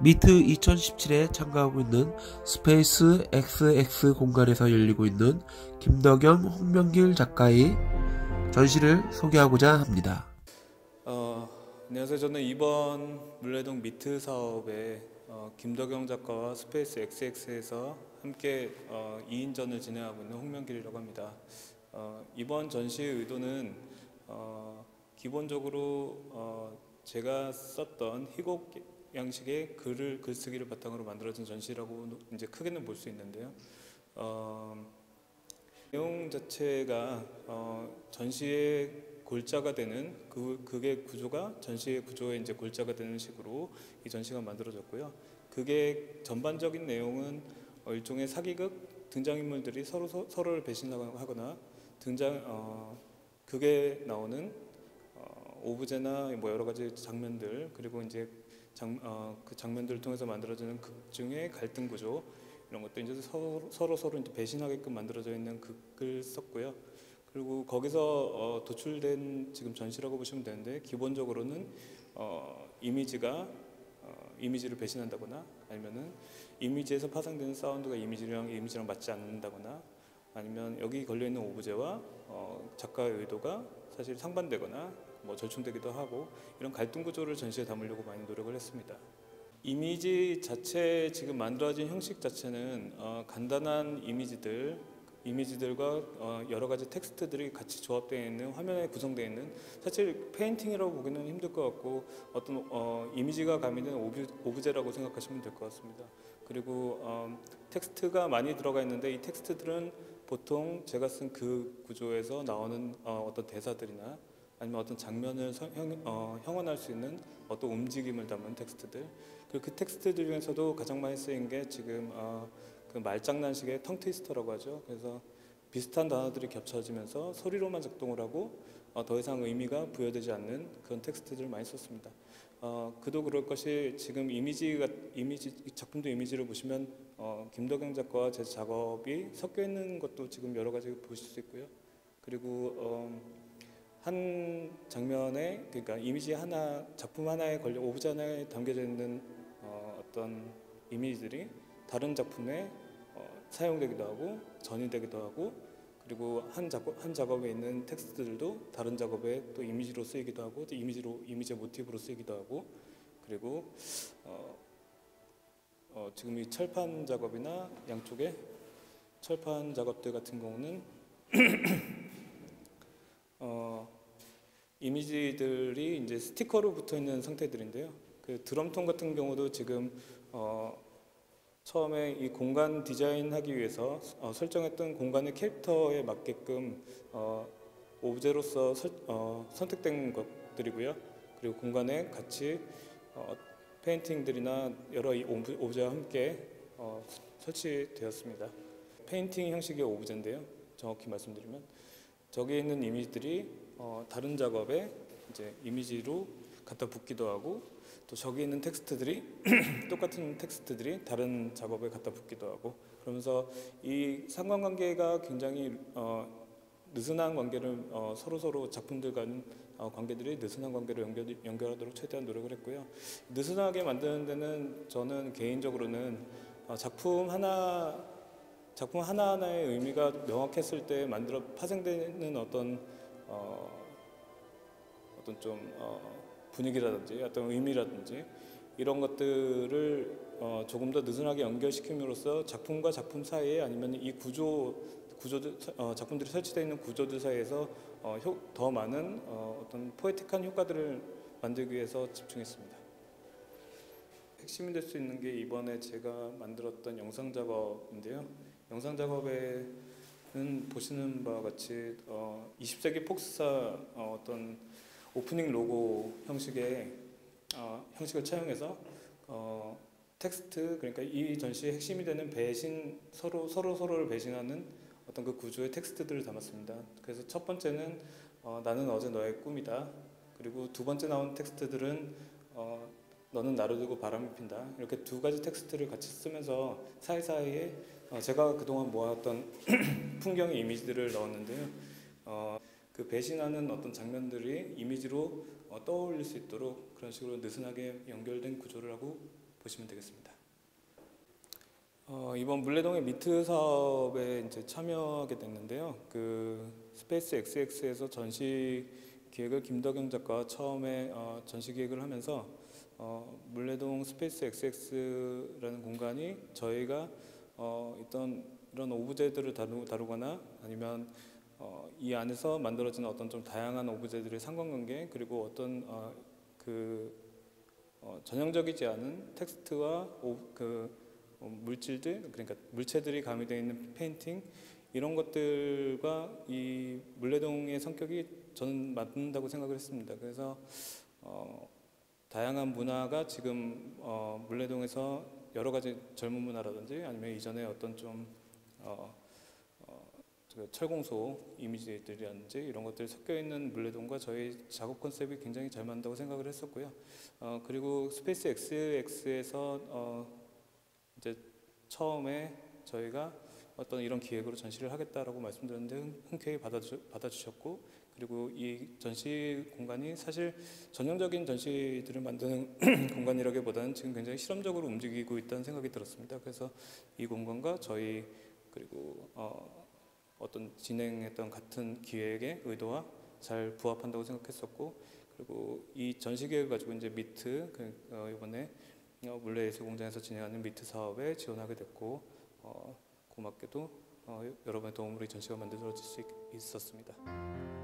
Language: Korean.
미트 2017에 참가하고 있는 스페이스 XX 공간에서 열리고 있는 김덕영, 홍명길 작가의 전시를 소개하고자 합니다. 안녕하세요. 저는 이번 물레동 미트 사업에 김덕영 작가와 스페이스 XX에서 함께 2인전을 진행하고 있는 홍명길이라고 합니다. 이번 전시의 의도는 기본적으로 제가 썼던 희곡 양식의 글쓰기를 바탕으로 만들어진 전시라고 이제 크게는 볼 수 있는데요. 내용 자체가 전시의 골자가 되는 그게 구조가 전시의 구조의 이제 골자가 되는 식으로 이 전시가 만들어졌고요. 그게 전반적인 내용은 일종의 사기극, 등장인물들이 서로를 배신하거나 그게 나오는 오브제나 뭐 여러 가지 장면들, 그리고 이제 그 장면들을 통해서 만들어지는 극 중의 갈등 구조, 이런 것도 이제 서로 이제 배신하게끔 만들어져 있는 극을 썼고요. 그리고 거기서 도출된 지금 전시라고 보시면 되는데, 기본적으로는 이미지를 배신한다거나, 아니면은 이미지에서 파생되는 사운드가 이미지랑 맞지 않는다거나, 아니면 여기 걸려 있는 오브제와 작가의 의도가 사실 상반되거나 뭐 절충되기도 하고, 이런 갈등 구조를 전시에 담으려고 많이 노력을 했습니다. 이미지 자체, 지금 만들어진 형식 자체는 간단한 이미지들과 여러 가지 텍스트들이 같이 조합되어 있는, 화면에 구성되어 있는, 사실 페인팅이라고 보기는 힘들 것 같고 어떤 이미지가 가미된 오브제라고 생각하시면 될 것 같습니다. 그리고 텍스트가 많이 들어가 있는데, 이 텍스트들은 보통 제가 쓴 그 구조에서 나오는 어떤 대사들이나 아니면 어떤 장면을 형언할 수 있는 어떤 움직임을 담은 텍스트들, 그리고 그 텍스트들 중에서도 가장 많이 쓰인 게 지금 그 말장난식의 텅 트위스터라고 하죠. 그래서 비슷한 단어들이 겹쳐지면서 소리로만 작동을 하고 더 이상 의미가 부여되지 않는 그런 텍스트들을 많이 썼습니다. 그도 그럴 것이, 지금 작품도 이미지를 보시면 김덕영 작가와 제 작업이 섞여 있는 것도 지금 여러 가지 보실 수 있고요. 그리고 한 장면에, 그러니까 이미지 하나, 작품 하나에 오브제 하나에 담겨져 있는 어떤 이미지들이 다른 작품에 사용되기도 하고 전이되기도 하고, 그리고 한 작업에 있는 텍스트들도 다른 작업에 또 이미지로 쓰이기도 하고, 또 이미지의 모티브로 쓰이기도 하고, 그리고 지금 이 철판 작업이나 양쪽에 철판 작업들 같은 경우는 이미지들이 이제 스티커로 붙어 있는 상태들인데요. 그 드럼통 같은 경우도 지금 처음에 이 공간 디자인하기 위해서 설정했던 공간의 캐릭터에 맞게끔 오브제로서 선택된 것들이고요. 그리고 공간에 같이 페인팅들이나 여러 오브제와 함께 설치되었습니다. 페인팅 형식의 오브제인데요. 정확히 말씀드리면 저기 있는 이미지들이 다른 작업에 이제 이미지로 갖다 붙기도 하고, 또 저기 있는 텍스트들이 똑같은 텍스트들이 다른 작업에 갖다 붙기도 하고, 그러면서 이 상관관계가 굉장히 느슨한 관계를 서로 작품들 간 관계들이 느슨한 관계로 연결하도록 최대한 노력을 했고요. 느슨하게 만드는 데는 저는 개인적으로는 작품 하나하나의 의미가 명확했을 때 파생되는 어떤 좀 분위기라든지 어떤 의미라든지 이런 것들을 조금 더 느슨하게 연결시킴으로써 작품과 작품 사이에, 아니면 이 구조들 작품들이 설치되어 있는 구조들 사이에서 더 많은 어떤 포에틱한 효과들을 만들기 위해서 집중했습니다. 핵심이 될 수 있는 게 이번에 제가 만들었던 영상 작업인데요. 영상 작업에는 보시는 바와 같이 20세기 폭스사 어떤 오프닝 로고 형식을 차용해서 텍스트, 그러니까 이 전시의 핵심이 되는 배신, 서로를 배신하는 어떤 그 구조의 텍스트들을 담았습니다. 그래서 첫 번째는 나는 어제 너의 꿈이다. 그리고 두 번째 나온 텍스트들은 너는 나를 두고 바람이 핀다. 이렇게 두 가지 텍스트를 같이 쓰면서 사이사이에 제가 그동안 모아왔던 풍경의 이미지들을 넣었는데요. 그 배신하는 어떤 장면들이 이미지로 떠올릴 수 있도록 그런 식으로 느슨하게 연결된 구조를 하고 보시면 되겠습니다. 이번 물레동의 미트 사업에 이제 참여하게 됐는데요. 그 스페이스 XX에서 전시 기획을 김덕영 작가가 처음에 전시 기획을 하면서 물레동 스페이스 XX라는 공간이 저희가 어떤 이런 오브제들을 다루거나 아니면 이 안에서 만들어지는 어떤 좀 다양한 오브제들의 상관관계, 그리고 어떤 전형적이지 않은 텍스트와 물질들, 그러니까 물체들이 가미되어 있는 페인팅, 이런 것들과 이 물레동의 성격이 저는 맞는다고 생각을 했습니다. 그래서 다양한 문화가 지금 물레동에서 여러 가지 젊은 문화라든지 아니면 이전에 어떤 좀 철공소 이미지들이라든지 이런 것들이 섞여 있는 물레동과 저희 작업 컨셉이 굉장히 잘 맞는다고 생각을 했었고요. 그리고 스페이스 XX에서 이제 처음에 저희가 어떤 이런 기획으로 전시를 하겠다라고 말씀드렸는데 흔쾌히 받아주셨고, 그리고 이 전시 공간이 사실 전형적인 전시들을 만드는 공간이라기보다는 지금 굉장히 실험적으로 움직이고 있다는 생각이 들었습니다. 그래서 이 공간과 저희 그리고 어떤 진행했던 같은 기획의 의도와 잘 부합한다고 생각했었고, 그리고 이 전시 계획을 가지고 이제 미트 이번에 물레예술공장에서 진행하는 미트 사업에 지원하게 됐고, 고맙게도 여러분의 도움으로 이 전시가 만들어질 수 있었습니다.